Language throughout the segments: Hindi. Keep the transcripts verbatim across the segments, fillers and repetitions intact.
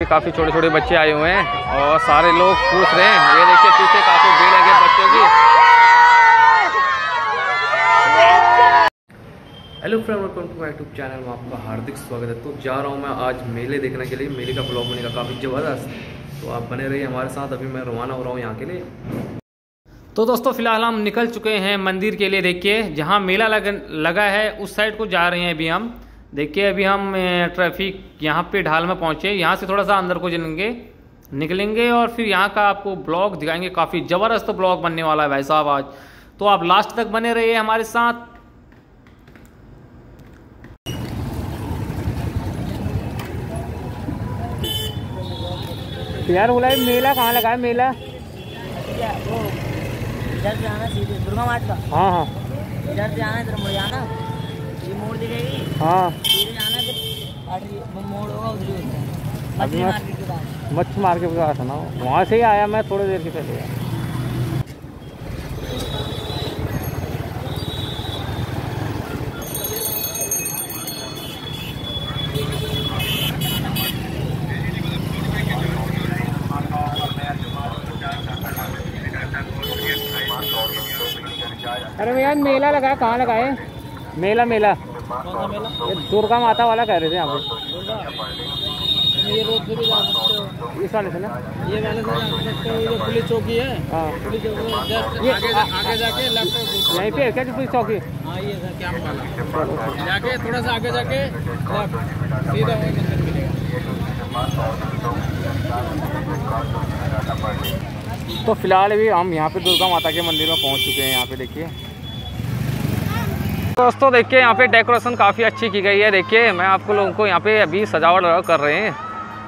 काफ़ी छोटे छोटे बच्चे आए हुए हैं और सारे लोग पूछ रहे हैं। ये देखिए पीछे काफ़ी भीड़ लगी बच्चों की। Hello friend, welcome to my YouTube channel में आपका हार्दिक स्वागत है। तो जा रहा हूँ मैं आज मेले देखने के लिए। मेले का ब्लॉग बनेगा काफ़ी ज़बरदस्त, तो आप बने रहिए हमारे साथ। अभी मैं रवाना हो रहा हूँ यहाँ के लिए। तो दोस्तों फिलहाल हम निकल चुके हैं मंदिर के लिए। देखिए जहाँ मेला लग, लगा है उस साइड को जा रहे हैं अभी हम। देखिए अभी हम ट्रैफिक यहाँ पे ढाल में पहुँचे, यहाँ से थोड़ा सा अंदर को चलेंगे निकलेंगे और फिर यहाँ का आपको ब्लॉग दिखाएंगे। काफ़ी ज़बरदस्त ब्लॉग बनने वाला है भाई साहब आज, तो आप लास्ट तक बने रहिए हमारे साथ। यार बोला मेला कहाँ लगा है? मेला इधर से आना सीधे दुर्गा मार्ट का। हाँ हाँ इधर से आना, इधर मुड़ जाना, ये मोड़ दिखेगी। हाँ सीधे जाना, फिर मोड़ होगा उधर ही होता है मछली मार्केट के पास। मच्छी मार्केट के पास है ना, वहाँ से ही आया मैं थोड़ी देर के पहले। अरे भैया मेला लगा है, कहाँ लगा है? मेला मेला कौन सा मेला? ये दुर्गा माता वाला कह रहे थे यहाँ पे। ये रोड से भी जा सकते हो, इस वाले से ना, ये वाले से जा सकते हो। ये पुलिस चौकी है। हाँ पुलिस चौकी जस्ट ये आगे आगे जाके लेफ्ट। यहीं पे है क्या पुलिस चौकी? हाँ ये सर कैंप वाला, जाके थोड़ा सा आगे जाके लेफ्ट सीधा वही मंदिर मिलेगा। तो फिलहाल अभी हम यहाँ पे दुर्गा माता के मंदिर में पहुँच चुके हैं। यहाँ पे देखिए दोस्तों, देखिए यहाँ पे डेकोरेशन काफ़ी अच्छी की गई है। देखिए मैं आपको लोगों को यहाँ पे अभी सजावट कर रहे हैं।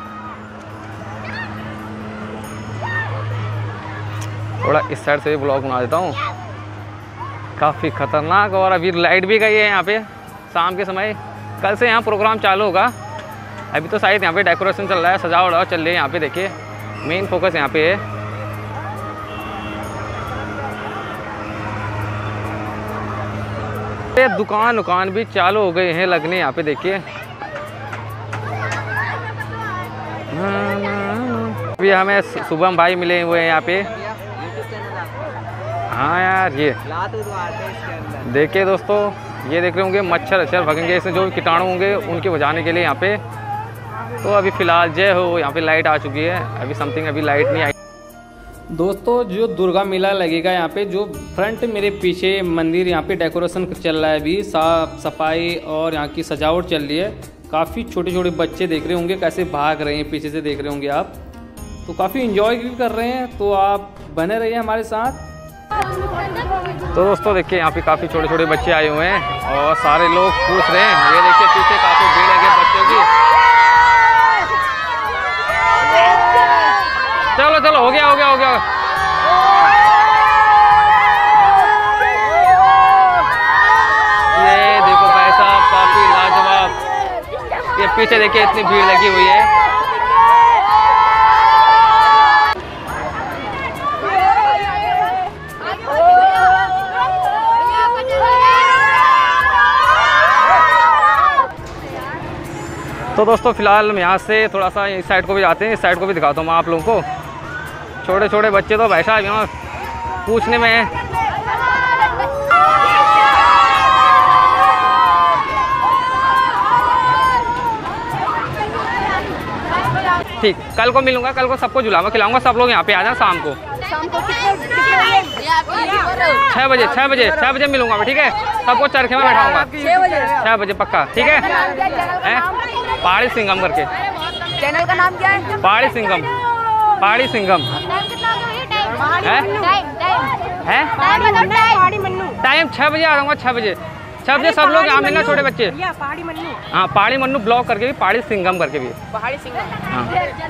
थोड़ा इस साइड से भी ब्लॉग बना देता हूँ। काफ़ी खतरनाक, और अभी लाइट भी गई है यहाँ पे शाम के समय। कल से यहाँ प्रोग्राम चालू होगा। अभी तो शायद यहाँ पे डेकोरेशन चल रहा है, सजावट चल रही है यहाँ पे। देखिए मेन फोकस यहाँ पे है। दुकान दुकान भी चालू हो गए हैं लगने यहाँ पे। देखिए अभी हमें शुभम भाई मिले हुए हैं यहाँ पे। हाँ यार ये देखिए दोस्तों, ये देख रहे होंगे मच्छर अच्छर भगेंगे, इसमें जो कीटाणु होंगे उनके बचाने के लिए यहाँ पे। तो अभी फ़िलहाल जय हो, यहाँ पे लाइट आ चुकी है। अभी समथिंग अभी लाइट नहीं आई। दोस्तों जो दुर्गा मेला लगेगा यहाँ पे, जो फ्रंट मेरे पीछे मंदिर यहाँ पे डेकोरेशन चल रहा है अभी, साफ सफाई और यहाँ की सजावट चल रही है। काफ़ी छोटे छोटे बच्चे देख रहे होंगे कैसे भाग रहे हैं, पीछे से देख रहे होंगे आप, तो काफ़ी इंजॉय भी कर रहे हैं। तो आप बने रहिए हमारे साथ। तो दोस्तों देखिए यहाँ पे काफ़ी छोटे छोटे बच्चे आए हुए हैं और सारे लोग पूछ रहे हैं। ये देखिए पीछे काफ़ी भीड़ लगी बच्चों की। चलो चलो हो गया हो गया हो गया। ये देखो भाई साहब काफी लाजवाब। ये पीछे देखिए इतनी भीड़ लगी हुई है। तो दोस्तों फिलहाल हम यहाँ से थोड़ा सा इस साइड को भी जाते हैं। इस साइड को भी दिखाता हूँ मैं आप लोगों को। छोटे छोटे बच्चे तो भाई साहब यहाँ पूछने में है। ठीक, कल को मिलूंगा, कल को सबको झुलाऊंगा खिलाऊंगा। सब लोग यहाँ पे आ जाए शाम को। छः बजे छः बजे छः बजे मिलूंगा मैं, ठीक है? सबको चरखे में बैठाऊंगा छः बजे पक्का, ठीक है? पहाड़ी सिंघम करके चैनल का नाम क्या है? पहाड़ी सिंघम। पहाड़ी सिंघम है? टाइम छः बजे आ जाऊँगा। छः बजे छः बजे सब लोग यहाँ मिलना, छोटे बच्चे। पहाड़ी मन्नू। हाँ पहाड़ी मन्नू ब्लॉक करके भी, पहाड़ी सिंघम करके भी। पहाड़ी सिंघम। हाँ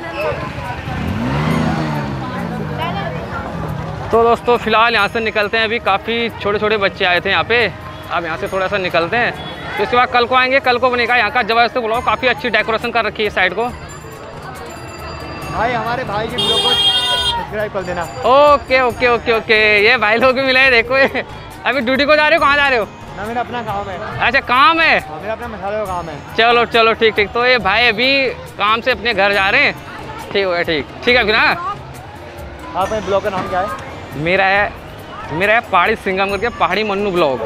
तो दोस्तों फिलहाल यहाँ से निकलते हैं। अभी काफ़ी छोटे छोटे बच्चे आए थे यहाँ पे। अब यहाँ से थोड़ा सा निकलते हैं, तो इसके बाद कल को आएंगे। कल को बनेगा यहाँ का जबरदस्त ब्लॉग। काफ़ी अच्छी डेकोरेशन कर रखी है इस साइड को। भाई हमारे भाई के ब्लॉग को सब्सक्राइब कर देना। Okay okay okay okay. ये भाई लोग भी मिले हैं, देखो। अभी ड्यूटी को जा रहे हो? कहाँ जा रहे हो? ना मेरा अपना काम है। अच्छा काम है? हाँ मेरा अपना मसाले का काम है। चलो चलो ठीक ठीक। तो ये भाई अभी काम से अपने घर जा रहे हैं, ठीक हो गया, ठीक ठीक है फिर। हाँ आप ब्लॉग का नाम क्या है? मेरा है मेरा है पहाड़ी सिंगम करके, पहाड़ी मन्नू ब्लॉग।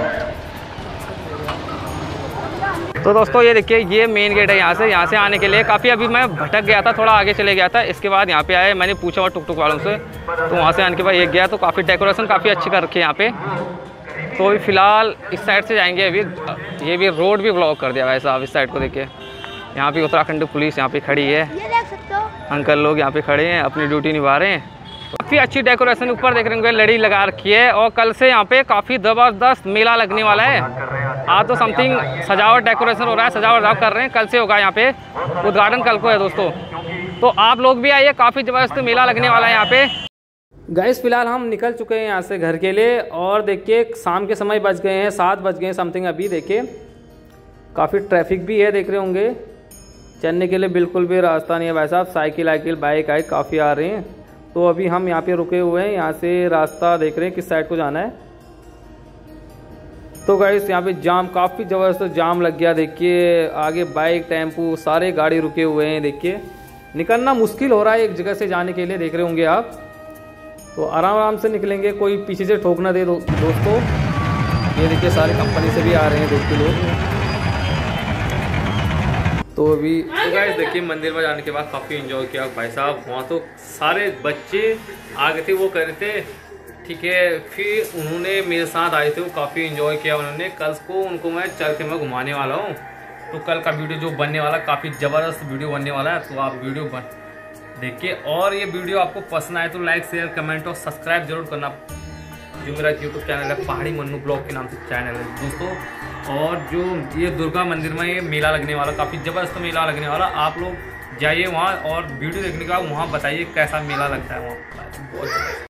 तो दोस्तों ये देखिए, ये मेन गेट है। यहाँ से यहाँ से आने के लिए काफ़ी, अभी मैं भटक गया था, थोड़ा आगे चले गया था। इसके बाद यहाँ पे आए, मैंने पूछा और टुक टुक वालों से, तो वहाँ से आने के बाद ये गया, तो काफ़ी डेकोरेशन काफ़ी अच्छी कर रखी है यहाँ पे। तो अभी फ़िलहाल इस साइड से जाएंगे। अभी ये भी रोड भी ब्लॉक कर दिया भाई साहब। इस साइड को देखिए, यहाँ पे उत्तराखंड पुलिस यहाँ पे खड़ी है, ये देख सकते हो अंकल लोग यहाँ पे खड़े हैं, अपनी ड्यूटी निभा रहे हैं। काफ़ी अच्छी डेकोरेशन ऊपर देख रहे होंगे, लड़ी लगा रखी है। और कल से यहाँ पे काफ़ी ज़बरदस्त मेला लगने वाला है। आज तो समथिंग सजावट डेकोरेशन हो रहा है, सजावट कर रहे हैं, कल से होगा यहाँ पे उद्घाटन, कल को है दोस्तों। तो आप लोग भी आइए, काफ़ी ज़बरदस्त मेला लगने वाला है यहाँ पे। गाइस फिलहाल हम निकल चुके हैं यहाँ से घर के लिए, और देखिए शाम के समय बज गए हैं, सात बज गए हैं समथिंग अभी। देखिए काफ़ी ट्रैफिक भी है, देख रहे होंगे, चलने के लिए बिल्कुल भी रास्ता नहीं है भाई साहब। साइकिल आइकिल बाइक आइक काफ़ी आ रहे हैं। तो अभी हम यहाँ पे रुके हुए हैं, यहाँ से रास्ता देख रहे हैं किस साइड को जाना है। तो गाइस यहाँ पे जाम, काफ़ी ज़बरदस्त जाम लग गया। देखिए आगे बाइक टेम्पू सारे गाड़ी रुके हुए हैं। देखिए निकलना मुश्किल हो रहा है एक जगह से जाने के लिए, देख रहे होंगे आप। तो आराम आराम से निकलेंगे, कोई पीछे से ठोक ना दे दो, दोस्तों। ये देखिए सारे कंपनी से भी आ रहे हैं दोस्तों लोग। तो अभी तो गाइस देखिए, मंदिर में जाने के बाद काफ़ी एंजॉय किया भाई साहब। वहाँ तो सारे बच्चे आ गए थे, वो कर रहे थे, ठीक है। फिर उन्होंने मेरे साथ आए थे, वो काफ़ी एंजॉय किया उन्होंने। कल को उनको मैं चल के मैं घुमाने वाला हूँ। तो कल का वीडियो जो बनने वाला, काफ़ी ज़बरदस्त वीडियो बनने वाला है। तो आप वीडियो बन देखिए, और ये वीडियो आपको पसंद आए तो लाइक शेयर कमेंट और सब्सक्राइब जरूर करना। जो मेरा यूट्यूब चैनल है पहाड़ी मन्नू ब्लॉग के नाम से चैनल है दोस्तों। और जो ये दुर्गा मंदिर में ये मेला लगने वाला, काफ़ी ज़बरदस्त मेला लगने वाला, आप लोग जाइए वहाँ और वीडियो देखने का वहाँ बताइए कैसा मेला लगता है वहाँ।